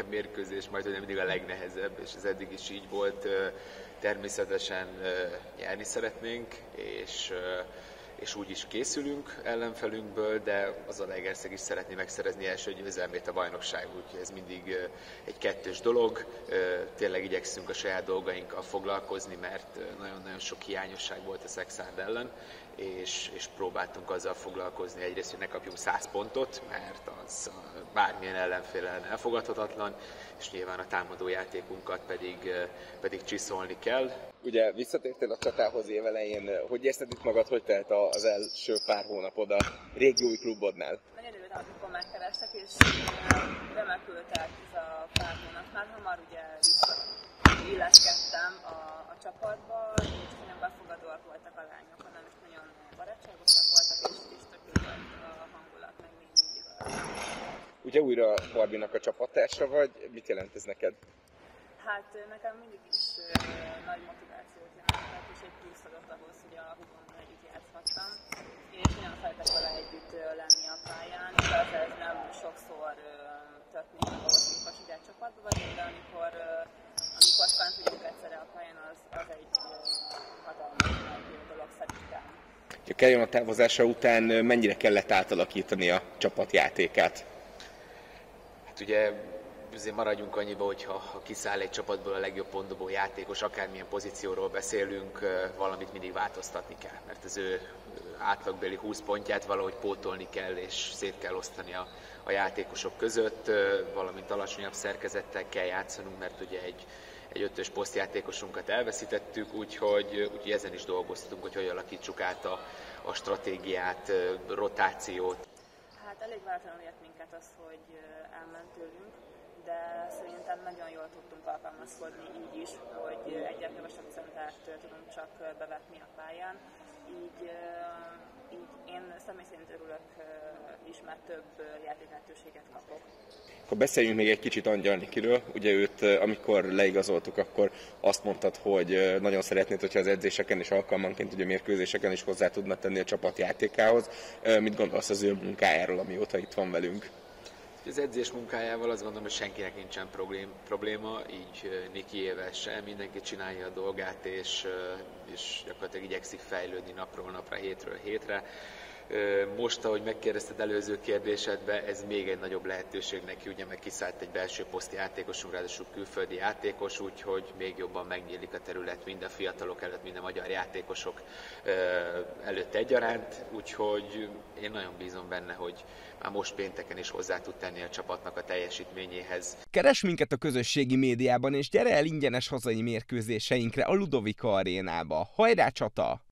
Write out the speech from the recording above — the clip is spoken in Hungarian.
mérkőzés majd mindig a legnehezebb, és ez eddig is így volt. Természetesen nyerni szeretnénk, és úgy is készülünk ellenfelünkből, de az Zalaegerszeg is szeretné megszerezni első győzelmét a bajnokságban, úgyhogy ez mindig egy kettős dolog. Tényleg igyekszünk a saját dolgainkkal foglalkozni, mert nagyon-nagyon sok hiányosság volt a Szekszárd ellen, és próbáltunk azzal foglalkozni egyrészt, hogy ne kapjunk 100 pontot, mert az bármilyen ellenfél ellen elfogadhatatlan, és nyilván a támadójátékunkat pedig csiszolni kell. Ugye visszatértél a csatához évelején, hogy érzted itt magad, hogy telt az első pár hónapod a régiói klubodnál? Nagyon örültem, amikor megkerestek, és remekül telt ez a pár hónap. Már hamar ugye illeszkedtem a csapatba, és nagyon befogadóak voltak a lányok, hanem is nagyon barátságosak voltak, és tökéletes volt a hangulat, meg mindig Ugye újra Barbinak a csapattársa vagy, mit jelent ez neked? Hát nekem mindig is nagy motivációt jelentett, és egy plusz adott ahhoz, hogy a húgommal együtt játszhattam. És nagyon szeretek vele együtt lenni a pályán, igaz, ez nem sokszor történik meg ahhoz, hogy Kossuth csapatban vagyunk, de amikor fent vagyunk egyszerre a pályán, az egy hatalmas nagy dolog szerintem. Kerjon a távozása után mennyire kellett átalakítani a csapatjátékát? Hát ugye azért maradjunk annyiba, hogy ha kiszáll egy csapatból a legjobb pontdobó játékos, akármilyen pozícióról beszélünk, valamit mindig változtatni kell, mert az ő átlagbéli 20 pontját valahogy pótolni kell, és szét kell osztani a játékosok között, valamint alacsonyabb szerkezettel kell játszanunk, mert ugye egy ötös posztjátékosunkat elveszítettük, úgyhogy ezen is dolgoztunk, hogy alakítsuk át a stratégiát, rotációt. Hát elég váratlanul ért minket az, hogy elment tőlünk, de szerintem nagyon jól tudtunk alkalmazkodni így is, hogy egyre kevesebb centert tudunk csak bevetni a pályán. Így én személy szerint örülök is, mert több játéklehetőséget kapok. Akkor beszéljünk még egy kicsit Angyal Nikiről. Ugye őt, amikor leigazoltuk, akkor azt mondtad, hogy nagyon szeretnéd, hogyha az edzéseken és alkalmanként, ugye mérkőzéseken is hozzá tudna tenni a csapat játékához. Mit gondolsz az ő munkájáról, amióta itt van velünk? Az edzés munkájával azt gondolom, hogy senkinek nincsen probléma, így Nikiével sem, mindenki csinálja a dolgát, és gyakorlatilag igyekszik fejlődni napról napra, hétről hétre. Most, ahogy megkérdezted előző kérdésedbe, ez még egy nagyobb lehetőség neki, ugye meg kiszállt egy belső poszti játékosunk, ráadásul külföldi játékos, úgyhogy még jobban megnyílik a terület mind a fiatalok előtt, mind a magyar játékosok előtt egyaránt, úgyhogy én nagyon bízom benne, hogy már most pénteken is hozzá tud tenni a csapatnak a teljesítményéhez. Keresd minket a közösségi médiában, és gyere el ingyenes hazai mérkőzéseinkre a Ludovika arénába. Hajrá csata!